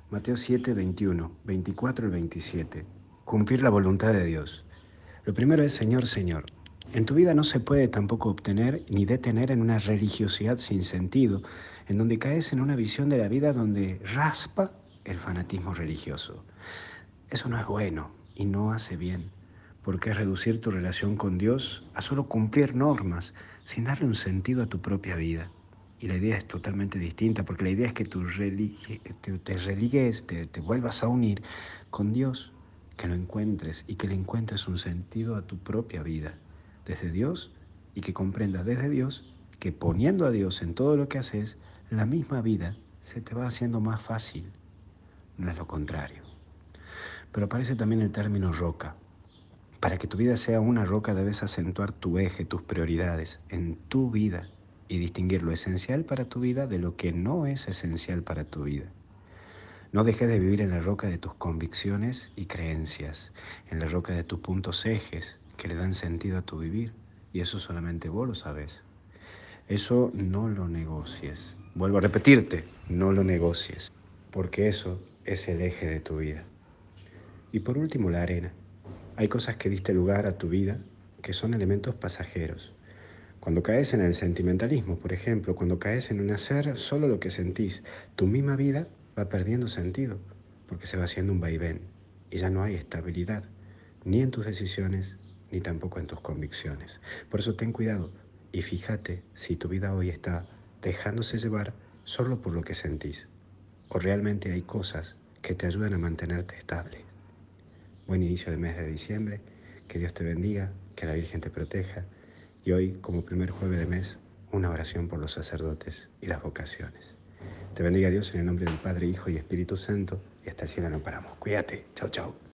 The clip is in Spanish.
Mateo 7, 21, 24 y 27. Cumplir la voluntad de Dios. Lo primero es Señor, Señor. En tu vida no se puede tampoco obtener ni detener en una religiosidad sin sentido, en donde caes en una visión de la vida donde raspa el fanatismo religioso. Eso no es bueno y no hace bien, porque es reducir tu relación con Dios a solo cumplir normas, sin darle un sentido a tu propia vida. Y la idea es totalmente distinta, porque la idea es que te religues, te vuelvas a unir con Dios, que lo encuentres y que le encuentres un sentido a tu propia vida, desde Dios, y que comprendas desde Dios que poniendo a Dios en todo lo que haces, la misma vida se te va haciendo más fácil, no es lo contrario. Pero aparece también el término roca. Para que tu vida sea una roca debes acentuar tu eje, tus prioridades en tu vida y distinguir lo esencial para tu vida de lo que no es esencial para tu vida. No dejes de vivir en la roca de tus convicciones y creencias, en la roca de tus puntos ejes que le dan sentido a tu vivir, y eso solamente vos lo sabes. Eso no lo negocies. Vuelvo a repetirte, no lo negocies, porque eso es el eje de tu vida. Y por último, la arena. Hay cosas que diste lugar a tu vida que son elementos pasajeros. Cuando caes en el sentimentalismo, por ejemplo, cuando caes en un hacer solo lo que sentís, tu misma vida va perdiendo sentido, porque se va haciendo un vaivén y ya no hay estabilidad, ni en tus decisiones, ni tampoco en tus convicciones. Por eso ten cuidado y fíjate si tu vida hoy está dejándose llevar solo por lo que sentís, o realmente hay cosas que te ayudan a mantenerte estable. Buen inicio de mes de diciembre, que Dios te bendiga, que la Virgen te proteja y hoy, como primer jueves de mes, una oración por los sacerdotes y las vocaciones. Te bendiga Dios en el nombre del Padre, Hijo y Espíritu Santo y hasta el cielo no paramos. Cuídate, chau chau.